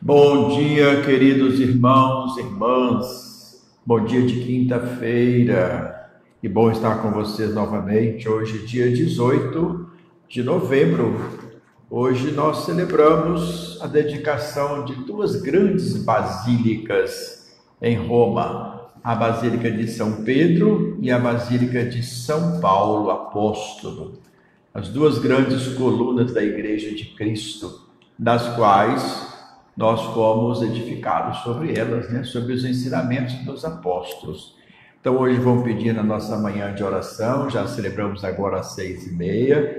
Bom dia, queridos irmãos e irmãs. Bom dia de quinta-feira. Que bom estar com vocês novamente. Hoje, dia 18 de novembro. Hoje nós celebramos a dedicação de duas grandes basílicas em Roma. A Basílica de São Pedro e a Basílica de São Paulo Apóstolo. As duas grandes colunas da Igreja de Cristo, das quais nós fomos edificados sobre elas, sobre os ensinamentos dos apóstolos. Então, hoje vamos pedir na nossa manhã de oração, já celebramos agora às 6h30,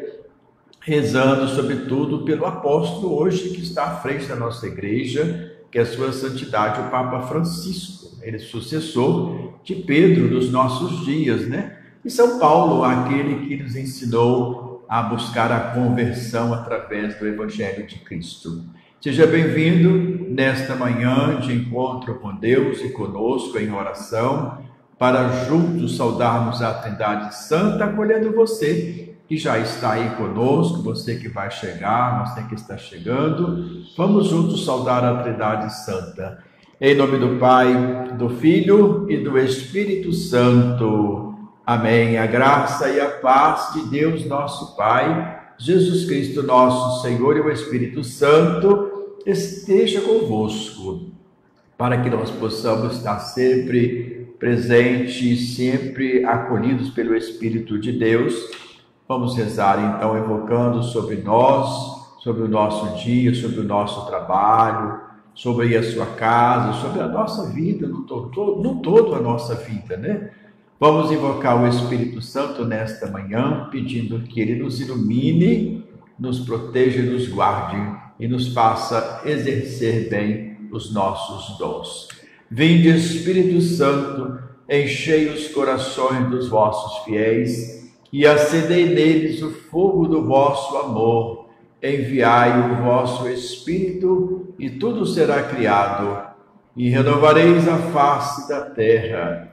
rezando, sobretudo, pelo apóstolo hoje que está à frente da nossa igreja, que é a sua santidade, o Papa Francisco. Ele é sucessor de Pedro dos nossos dias, E São Paulo, aquele que nos ensinou a buscar a conversão através do Evangelho de Cristo. Seja bem-vindo nesta manhã de encontro com Deus e conosco em oração, para juntos saudarmos a Trindade Santa, acolhendo você que já está aí conosco, você que vai chegar, você que está chegando. Vamos juntos saudar a Trindade Santa. Em nome do Pai, do Filho e do Espírito Santo. Amém. A graça e a paz de Deus, nosso Pai, Jesus Cristo, nosso Senhor, e o Espírito Santo esteja convosco, para que nós possamos estar sempre presentes, sempre acolhidos pelo Espírito de Deus. Vamos rezar então, evocando sobre nós, sobre o nosso dia, sobre o nosso trabalho, sobre a sua casa, sobre a nossa vida, no todo a nossa vida, Vamos invocar o Espírito Santo nesta manhã, pedindo que ele nos ilumine, nos proteja e nos guarde e nos faça exercer bem os nossos dons. Vinde, Espírito Santo, enchei os corações dos vossos fiéis e acendei neles o fogo do vosso amor. Enviai o vosso Espírito e tudo será criado e renovareis a face da terra.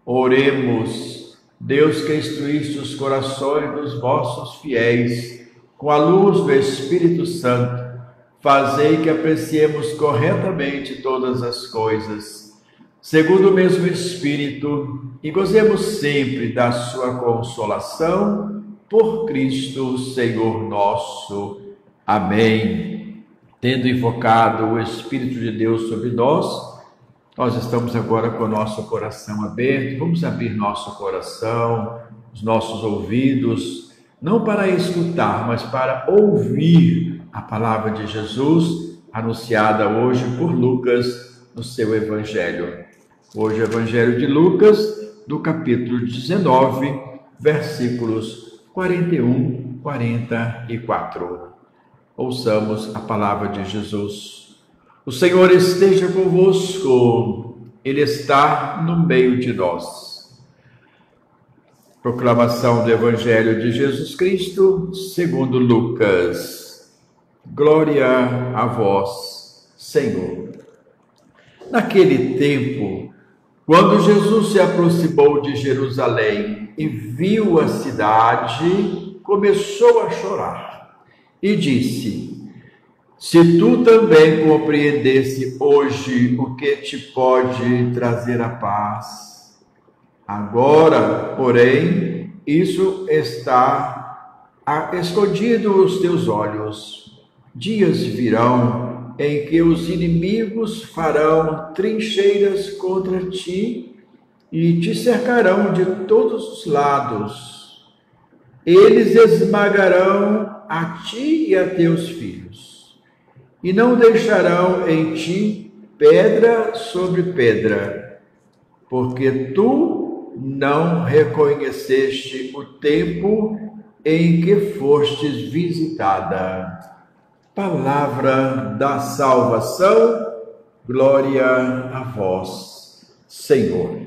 Oremos. Deus, que instruíste os corações dos vossos fiéis com a luz do Espírito Santo, fazei que apreciemos corretamente todas as coisas, segundo o mesmo Espírito, e gozemos sempre da sua consolação, por Cristo Senhor nosso. Amém. Tendo invocado o Espírito de Deus sobre nós estamos agora com o nosso coração aberto. Vamos abrir nosso coração, os nossos ouvidos, não para escutar, mas para ouvir a palavra de Jesus, anunciada hoje por Lucas no seu Evangelho. Hoje, o Evangelho de Lucas, do capítulo 19, versículos 41, 44. Ouçamos a palavra de Jesus. O Senhor esteja convosco, Ele está no meio de nós. Proclamação do Evangelho de Jesus Cristo, segundo Lucas. Glória a vós, Senhor. Naquele tempo, quando Jesus se aproximou de Jerusalém e viu a cidade, começou a chorar e disse: se tu também compreendesse hoje o que te pode trazer a paz. Agora, porém, isso está escondido aos teus olhos. Dias virão em que os inimigos farão trincheiras contra ti e te cercarão de todos os lados. Eles esmagarão a ti e a teus filhos, e não deixarão em ti pedra sobre pedra, porque tu não reconheceste o tempo em que fostes visitada. Palavra da salvação, glória a vós, Senhor.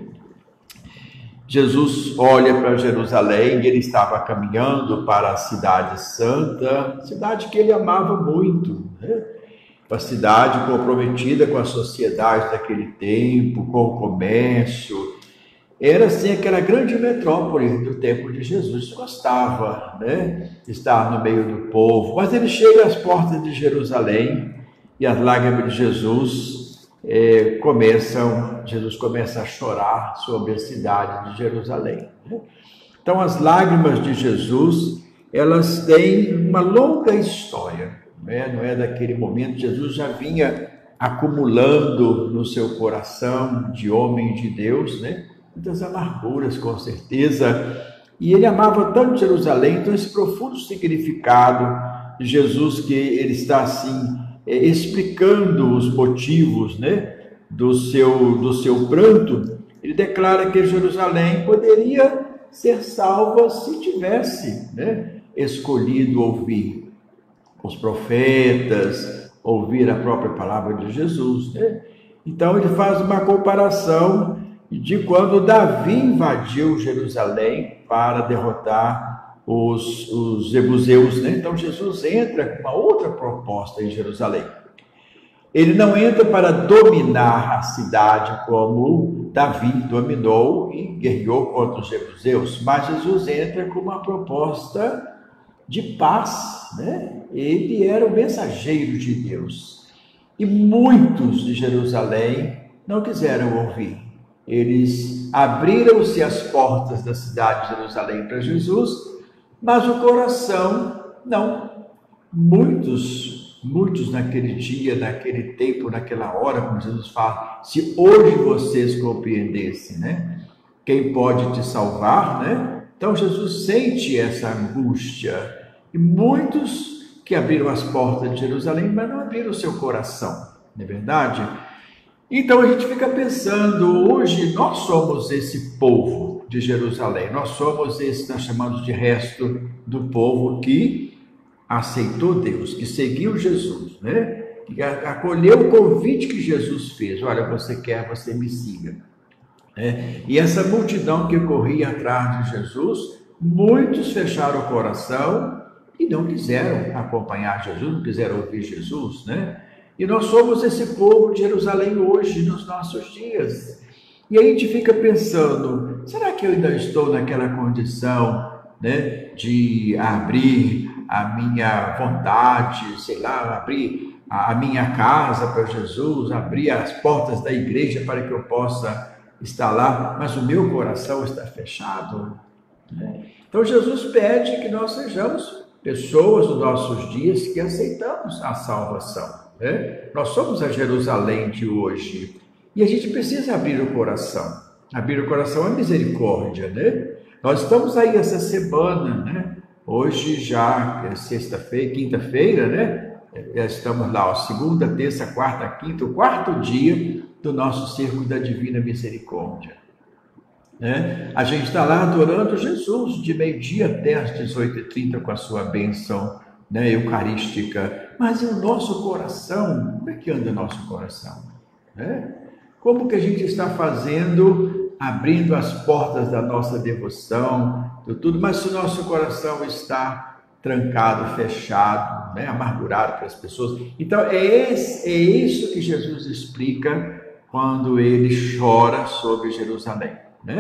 Jesus olha para Jerusalém, ele estava caminhando para a cidade santa, cidade que ele amava muito, Uma cidade comprometida com a sociedade daquele tempo, com o comércio. Era assim aquela grande metrópole do tempo de Jesus. Gostava, estar no meio do povo. Mas ele chega às portas de Jerusalém e as lágrimas de Jesus Jesus começa a chorar sobre a cidade de Jerusalém. Então, as lágrimas de Jesus, elas têm uma longa história, não é daquele momento. Jesus já vinha acumulando no seu coração de homem de Deus, muitas amarguras, com certeza, e ele amava tanto Jerusalém. Então, esse profundo significado de Jesus, que ele está assim explicando os motivos, do seu pranto, ele declara que Jerusalém poderia ser salva se tivesse escolhido ouvir os profetas, ouvir a própria palavra de Jesus. Então ele faz uma comparação de quando Davi invadiu Jerusalém para derrotar os jebuseus. Então Jesus entra com uma outra proposta em Jerusalém. Ele não entra para dominar a cidade como Davi dominou e guerreou contra os jebuseus, mas Jesus entra com uma proposta de paz. Ele era o mensageiro de Deus. E muitos de Jerusalém não quiseram ouvir. Eles abriram-se as portas da cidade de Jerusalém para Jesus, mas o coração não. Muitos naquele dia, naquele tempo, naquela hora, como Jesus fala, se hoje vocês compreendessem, quem pode te salvar, Então Jesus sente essa angústia. E muitos que abriram as portas de Jerusalém, mas não abriram o seu coração, não é verdade? Então a gente fica pensando, hoje nós somos esse povo de Jerusalém, nós somos esse que nós chamamos de resto do povo que aceitou Deus, que seguiu Jesus, que acolheu o convite que Jesus fez. Olha, você quer, você me siga. E essa multidão que corria atrás de Jesus, muitos fecharam o coração e não quiseram acompanhar Jesus, não quiseram ouvir Jesus, E nós somos esse povo de Jerusalém hoje, nos nossos dias. E aí a gente fica pensando, será que eu ainda estou naquela condição, de abrir a minha vontade, abrir a minha casa para Jesus, abrir as portas da igreja para que eu possa estar lá, mas o meu coração está fechado? Então Jesus pede que nós sejamos pessoas dos nossos dias que aceitamos a salvação. Nós somos a Jerusalém de hoje e a gente precisa abrir o coração. Abrir o coração é misericórdia, Nós estamos aí essa semana, Hoje já é sexta-feira, quinta-feira, Já estamos lá, segunda, terça, quarta, quinta, o quarto dia do nosso Círculo da Divina Misericórdia. A gente está lá adorando Jesus de meio-dia até às 18h30 com a sua bênção eucarística. Mas e o nosso coração? Como é que anda o nosso coração? Como que a gente está fazendo, abrindo as portas da nossa devoção, de tudo, mas se o nosso coração está trancado, fechado, amargurado para as pessoas? Então é isso que Jesus explica quando ele chora sobre Jerusalém.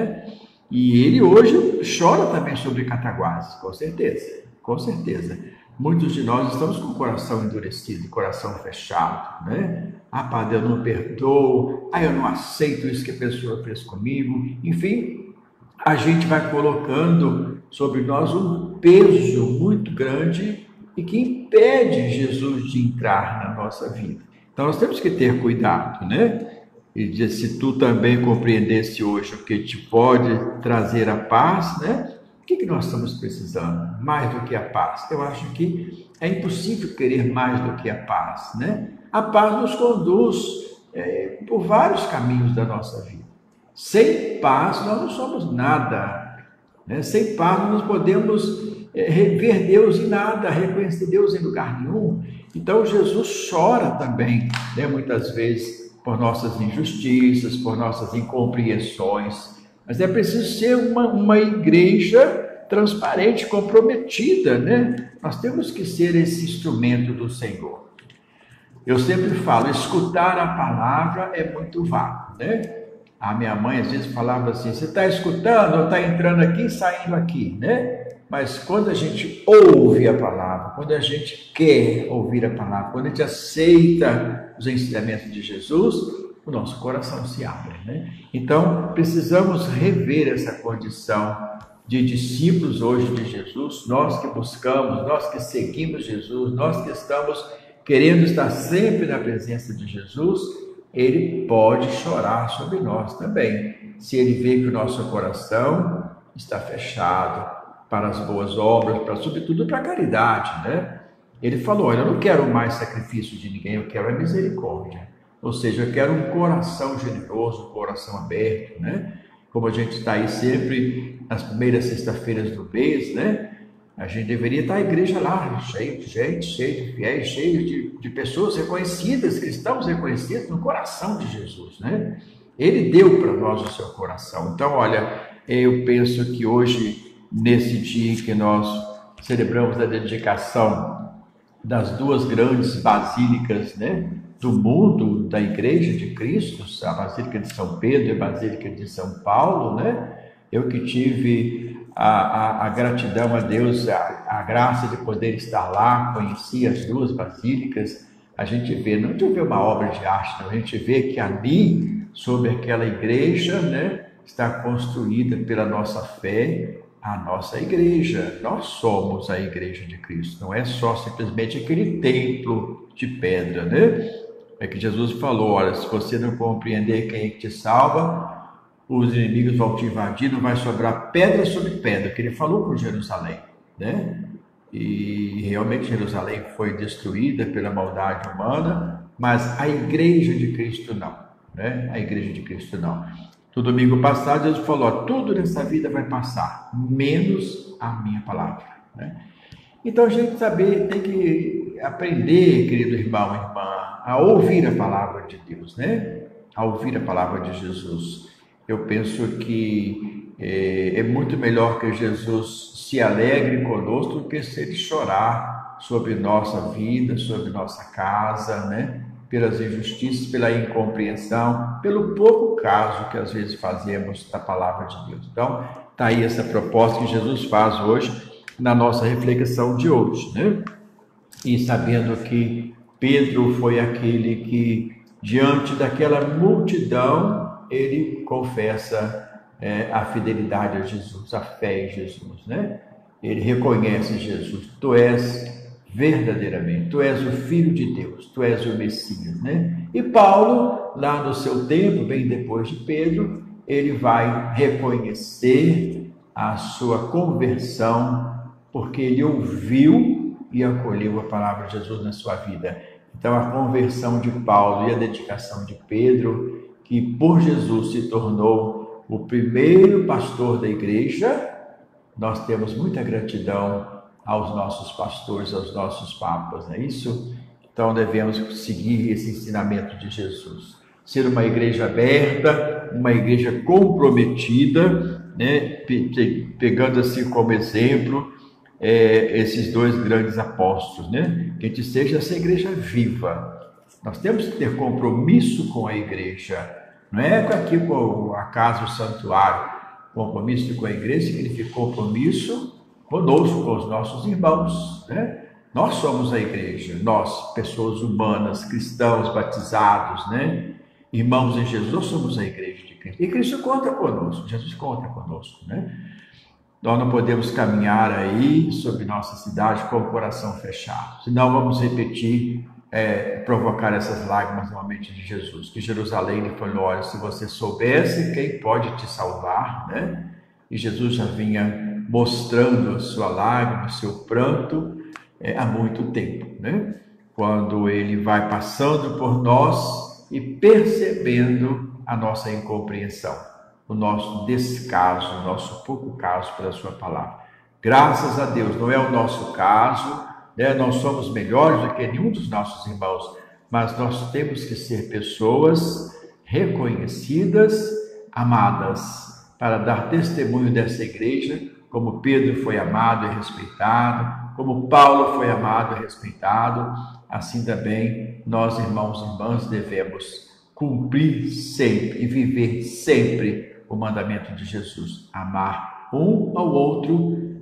E ele hoje chora também sobre Cataguases, com certeza. Muitos de nós estamos com o coração endurecido, coração fechado, Ah, Padre, eu não perdoo, eu não aceito isso que a pessoa fez comigo. Enfim, a gente vai colocando sobre nós um peso muito grande e que impede Jesus de entrar na nossa vida. Então nós temos que ter cuidado, E diz, se tu também compreendesse hoje o que te pode trazer a paz, O que nós estamos precisando? Mais do que a paz. Eu acho que é impossível querer mais do que a paz, A paz nos conduz por vários caminhos da nossa vida. Sem paz nós não somos nada, Sem paz nós não podemos ver Deus em nada, reconhecer Deus em lugar nenhum. Então Jesus chora também, muitas vezes, por nossas injustiças, por nossas incompreensões. Mas é preciso ser uma igreja transparente, comprometida, Nós temos que ser esse instrumento do Senhor. Eu sempre falo, escutar a palavra é muito vago, A minha mãe às vezes falava assim, você está escutando ou está entrando aqui e saindo aqui, Mas quando a gente ouve a palavra, quando a gente quer ouvir a palavra, quando a gente aceita os ensinamentos de Jesus, o nosso coração se abre, né? Então, precisamos rever essa condição de discípulos hoje de Jesus, nós que buscamos, nós que seguimos Jesus, nós que estamos querendo estar sempre na presença de Jesus, ele pode chorar sobre nós também, se ele vê que o nosso coração está fechado para as boas obras, sobretudo para a caridade, né? Ele falou, olha, eu não quero mais sacrifício de ninguém, eu quero a misericórdia. Ou seja, eu quero um coração generoso, um coração aberto, né? Como a gente está aí sempre nas primeiras sextas-feiras do mês, né? A gente deveria estar a igreja lá, cheio de gente, cheio de fiéis, cheio de pessoas reconhecidas, cristãos reconhecidos no coração de Jesus, né? Ele deu para nós o seu coração. Então, olha, eu penso que hoje, nesse dia em que nós celebramos a dedicação das duas grandes basílicas, né, do mundo, da Igreja de Cristo, a Basílica de São Pedro e a Basílica de São Paulo, né? Eu que tive a gratidão a Deus, a graça de poder estar lá, conheci as duas basílicas, a gente vê, não de ver uma obra de arte, não, a gente vê que ali, sobre aquela igreja, né, está construída pela nossa fé, a nossa igreja. Nós somos a igreja de Cristo, não é só simplesmente aquele templo de pedra, né? É que Jesus falou, olha, se você não compreender quem é que te salva, os inimigos vão te invadir, não vai sobrar pedra sobre pedra, que ele falou com Jerusalém, né? E realmente Jerusalém foi destruída pela maldade humana, mas a igreja de Cristo não, né? A igreja de Cristo não. No domingo passado, Jesus falou, tudo nessa vida vai passar, menos a minha palavra, né? Então a gente tem que aprender, querido irmão e irmã, a ouvir a palavra de Deus, né? A ouvir a palavra de Jesus. Eu penso que é muito melhor que Jesus se alegre conosco do que se ele chorar sobre nossa vida, sobre nossa casa, né? Pelas injustiças, pela incompreensão, pelo pouco caso que às vezes fazemos da palavra de Deus. Então, está aí essa proposta que Jesus faz hoje na nossa reflexão de hoje, né? E sabendo que Pedro foi aquele que, diante daquela multidão, ele confessa a fidelidade a Jesus, a fé em Jesus, né? Ele reconhece Jesus, tu és verdadeiramente, tu és o Filho de Deus, tu és o Messias, né? E Paulo, lá no seu tempo, bem depois de Pedro, ele vai reconhecer a sua conversão, porque ele ouviu e acolheu a palavra de Jesus na sua vida. Então, a conversão de Paulo e a dedicação de Pedro, que por Jesus se tornou o primeiro pastor da igreja, nós temos muita gratidão aos nossos pastores, aos nossos papas, não é isso? Então, devemos seguir esse ensinamento de Jesus. Ser uma igreja aberta, uma igreja comprometida, né? Pegando assim como exemplo esses dois grandes apóstolos, né? Que a gente seja essa igreja viva. Nós temos que ter compromisso com a igreja, não é aqui com a casa, o santuário. Compromisso com a igreja significa compromisso conosco, com os nossos irmãos, né? Nós somos a igreja, nós, pessoas humanas, cristãos, batizados, né? Irmãos em Jesus, nós somos a igreja de Cristo. E Cristo conta conosco, Jesus conta conosco, né? Nós não podemos caminhar aí sobre nossa cidade com o coração fechado, senão vamos repetir, provocar essas lágrimas na mente de Jesus, que Jerusalém lhe falou, olha, se você soubesse quem pode te salvar, né? E Jesus já vinha mostrando a sua lágrima, o seu pranto, há muito tempo, né? Quando ele vai passando por nós e percebendo a nossa incompreensão, o nosso descaso, o nosso pouco caso pela sua palavra. Graças a Deus, não é o nosso caso, né? Não somos melhores do que nenhum dos nossos irmãos, mas nós temos que ser pessoas reconhecidas, amadas, para dar testemunho dessa igreja, como Pedro foi amado e respeitado, como Paulo foi amado e respeitado, assim também nós, irmãos e irmãs, devemos cumprir sempre e viver sempre o mandamento de Jesus, amar um ao outro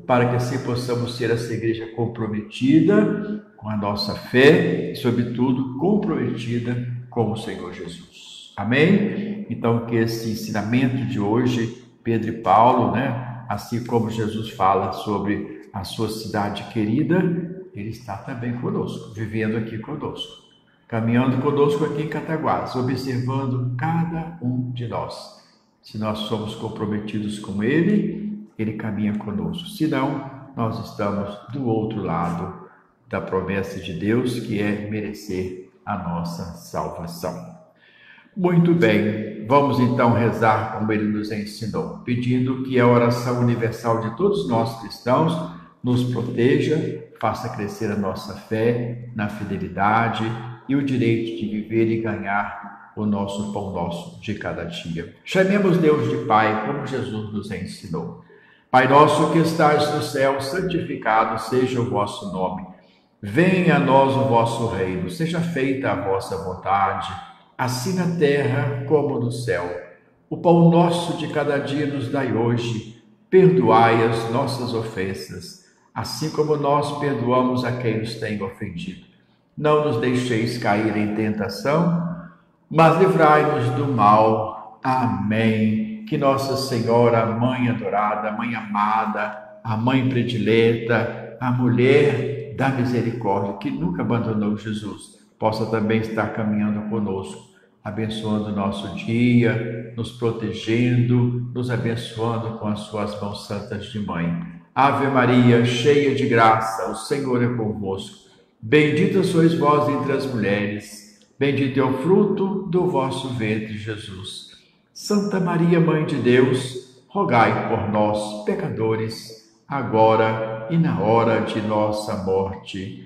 para que assim possamos ser essa igreja comprometida com a nossa fé e, sobretudo, comprometida com o Senhor Jesus. Amém? Então, que esse ensinamento de hoje, Pedro e Paulo, né, assim como Jesus fala sobre a sua cidade querida, ele está também conosco, vivendo aqui conosco, caminhando conosco aqui em Cataguases, observando cada um de nós. Se nós somos comprometidos com ele, ele caminha conosco. Se não, nós estamos do outro lado da promessa de Deus, que é merecer a nossa salvação. Muito bem, vamos então rezar como ele nos ensinou, pedindo que a oração universal de todos nós cristãos nos proteja, faça crescer a nossa fé na fidelidade e o direito de viver e ganhar o nosso pão nosso de cada dia. Chamemos Deus de Pai, como Jesus nos ensinou. Pai nosso que estais no céu, santificado seja o vosso nome. Venha a nós o vosso reino, seja feita a vossa vontade, assim na terra como no céu. O pão nosso de cada dia nos dai hoje. Perdoai as nossas ofensas, assim como nós perdoamos a quem nos tem ofendido. Não nos deixeis cair em tentação, mas livrai-nos do mal. Amém. Que Nossa Senhora, a Mãe adorada, a Mãe amada, a Mãe predileta, a mulher da misericórdia, que nunca abandonou Jesus, possa também estar caminhando conosco, abençoando o nosso dia, nos protegendo, nos abençoando com as suas mãos santas de Mãe. Ave Maria, cheia de graça, o Senhor é convosco. Bendita sois vós entre as mulheres, bendito é o fruto do vosso ventre, Jesus. Santa Maria, Mãe de Deus, rogai por nós, pecadores, agora e na hora de nossa morte.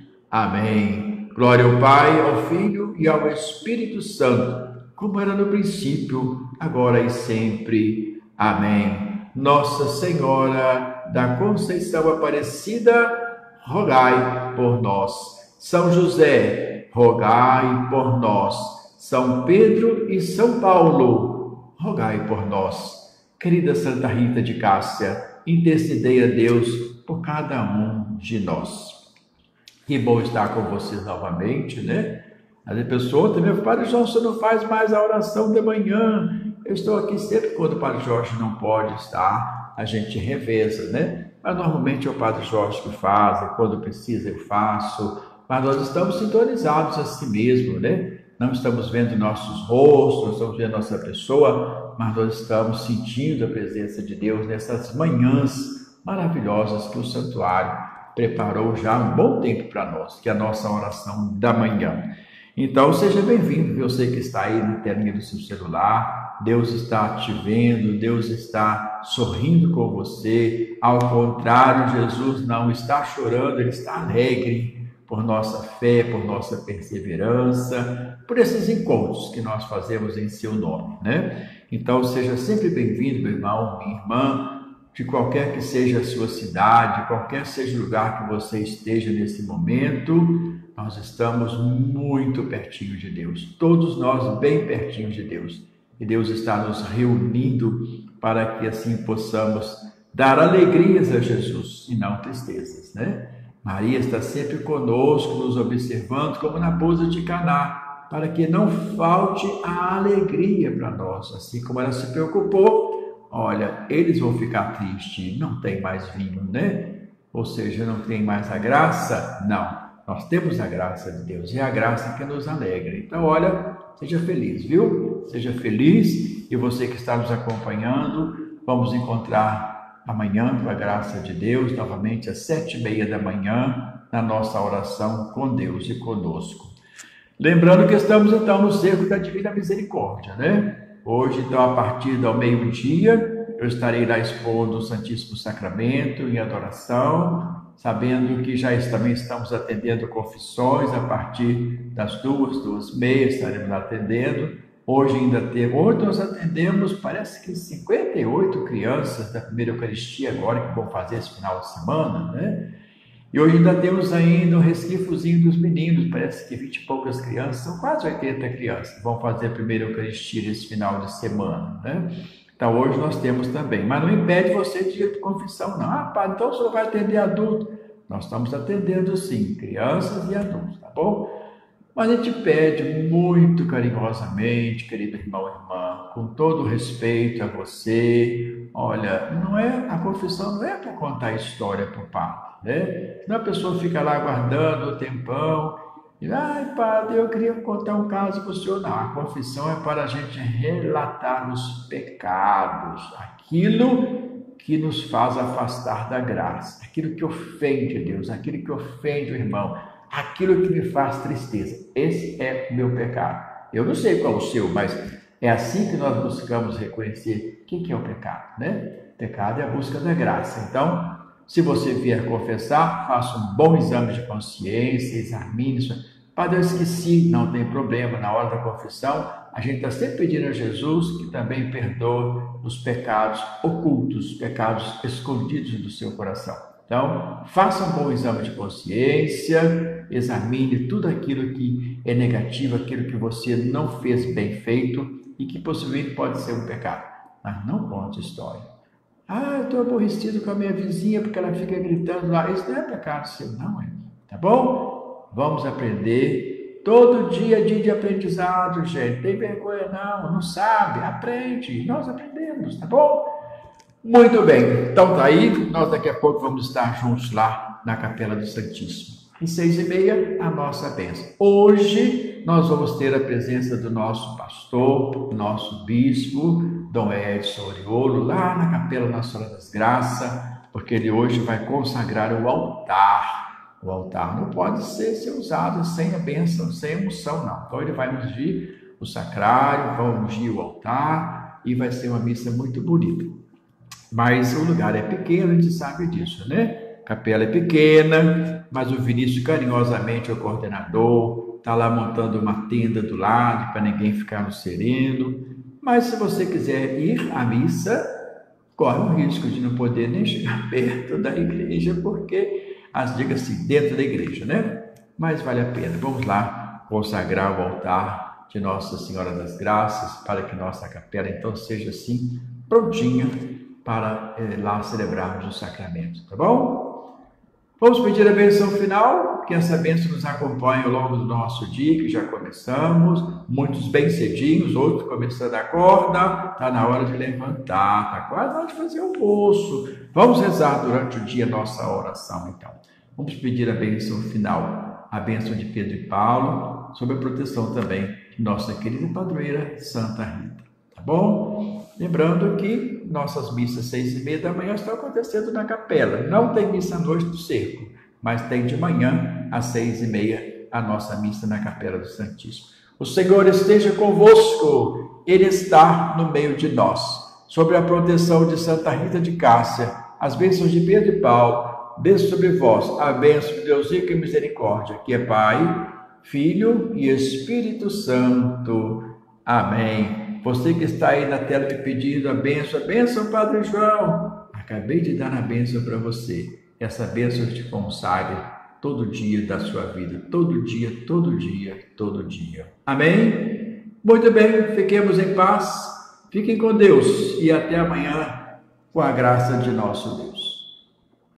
Amém. Glória ao Pai, ao Filho e ao Espírito Santo, como era no princípio, agora e sempre. Amém. Nossa Senhora da Conceição Aparecida, rogai por nós. São José, rogai por nós. São Pedro e São Paulo, rogai por nós. Querida Santa Rita de Cássia, intercedei a Deus por cada um de nós. Que bom estar com vocês novamente, né? As pessoas também, Padre Jorge, você não faz mais a oração de manhã. Eu estou aqui sempre quando o Padre Jorge não pode estar, a gente reveza, né? Mas normalmente é o Padre Jorge que faz, e quando precisa eu faço. Mas nós estamos sintonizados assim mesmo, né? Não estamos vendo nossos rostos, não estamos vendo nossa pessoa, mas nós estamos sentindo a presença de Deus nessas manhãs maravilhosas que o santuário preparou já há um bom tempo para nós, que é a nossa oração da manhã. Então, seja bem-vindo, eu sei que está aí na telinha do seu celular, Deus está te vendo, Deus está sorrindo com você, ao contrário, Jesus não está chorando, Ele está alegre por nossa fé, por nossa perseverança, por esses encontros que nós fazemos em seu nome, né? Então, seja sempre bem-vindo, meu irmão, minha irmã, de qualquer que seja a sua cidade, qualquer seja o lugar que você esteja nesse momento, nós estamos muito pertinho de Deus, todos nós bem pertinho de Deus, e Deus está nos reunindo para que assim possamos dar alegrias a Jesus e não tristezas, né? Maria está sempre conosco, nos observando, como na boda de Caná, para que não falte a alegria para nós. Assim como ela se preocupou, olha, eles vão ficar tristes, não tem mais vinho, né? Ou seja, não tem mais a graça? Não, nós temos a graça de Deus, e é a graça que nos alegra. Então, olha, seja feliz, viu? Seja feliz, e você que está nos acompanhando, vamos encontrar amanhã, com a graça de Deus, novamente às 7h30 da manhã, na nossa oração com Deus e conosco. Lembrando que estamos então no cerco da Divina Misericórdia, né? Hoje, então, a partir do meio-dia, eu estarei lá expondo o Santíssimo Sacramento em adoração, sabendo que já também estamos atendendo confissões a partir das 2h30, estaremos atendendo. Hoje nós atendemos, parece que 58 crianças da primeira Eucaristia agora que vão fazer esse final de semana, né? E hoje ainda temos ainda um resquifozinho dos meninos, parece que 20 e poucas crianças, são quase 80 crianças que vão fazer a primeira Eucaristia esse final de semana, né? Então, hoje nós temos também, mas não impede você de ir de confissão, não. Ah, padre, então o senhor vai atender adulto? Nós estamos atendendo, sim, crianças e adultos, tá bom? Mas a gente pede muito carinhosamente, querido irmão e irmã, com todo respeito a você, olha, a confissão não é para contar história para o padre, né? Senão a pessoa fica lá aguardando o tempão, e, ai, padre, eu queria contar um caso para o senhor. Não, a confissão é para a gente relatar os pecados, aquilo que nos faz afastar da graça, aquilo que ofende a Deus, aquilo que ofende o irmão, aquilo que me faz tristeza. Esse é o meu pecado. Eu não sei qual é o seu, mas é assim que nós buscamos reconhecer o que é o pecado, né? Pecado é a busca da graça. Então, se você vier confessar, faça um bom exame de consciência, examine isso. Padre, eu esqueci, não tem problema, na hora da confissão, a gente está sempre pedindo a Jesus que também perdoe os pecados ocultos, os pecados escondidos do seu coração. Então, faça um bom exame de consciência, examine tudo aquilo que é negativo, aquilo que você não fez bem feito e que possivelmente pode ser um pecado. Mas não conte história. Ah, eu estou aborrecido com a minha vizinha porque ela fica gritando lá. Isso não é pecado seu, não é? Tá bom? Vamos aprender. Todo dia é dia de aprendizado, gente. Tem vergonha não sabe, aprende. Nós aprendemos, tá bom? Muito bem, então tá aí, nós daqui a pouco vamos estar juntos lá na Capela do Santíssimo. Em 6h30, a nossa bênção. Hoje nós vamos ter a presença do nosso pastor, nosso bispo, Dom Edson Oriolo, lá na Capela Nossa Senhora das Graças, porque ele hoje vai consagrar o altar. O altar não pode ser usado sem a bênção, sem a unção, não. Então ele vai ungir o sacrário, vai ungir o altar e vai ser uma missa muito bonita. Mas o lugar é pequeno, a gente sabe disso, né? A capela é pequena, mas o Vinícius carinhosamente é o coordenador, está lá montando uma tenda do lado para ninguém ficar no sereno. Mas se você quiser ir à missa, corre o risco de não poder nem chegar perto da igreja, porque diga-se dentro da igreja, né? Mas vale a pena. Vamos lá consagrar o altar de Nossa Senhora das Graças para que nossa capela então seja assim prontinha para lá celebrarmos o sacramento, tá bom? Vamos pedir a bênção final, que essa bênção nos acompanhe ao longo do nosso dia, que já começamos, muitos bem cedinhos, outros começando a corda, está na hora de levantar, está quase na hora de fazer o almoço. Vamos rezar durante o dia a nossa oração, então. Vamos pedir a bênção final, a bênção de Pedro e Paulo, sob a proteção também de nossa querida padroeira Santa Rita, tá bom? Lembrando que nossas missas 6h30 da manhã estão acontecendo na capela. Não tem missa à noite do cerco, mas tem de manhã às 6h30 a nossa missa na Capela do Santíssimo. O Senhor esteja convosco, Ele está no meio de nós. Sobre a proteção de Santa Rita de Cássia, as bênçãos de Pedro e Paulo, desça sobre vós a bênção de Deus rico em misericórdia, que é Pai, Filho e Espírito Santo. Amém. Você que está aí na tela me pedindo a bênção, Padre João. Acabei de dar a bênção para você. Essa bênção te consagre todo dia da sua vida. Todo dia, todo dia, todo dia. Amém? Muito bem, fiquemos em paz. Fiquem com Deus e até amanhã, com a graça de nosso Deus.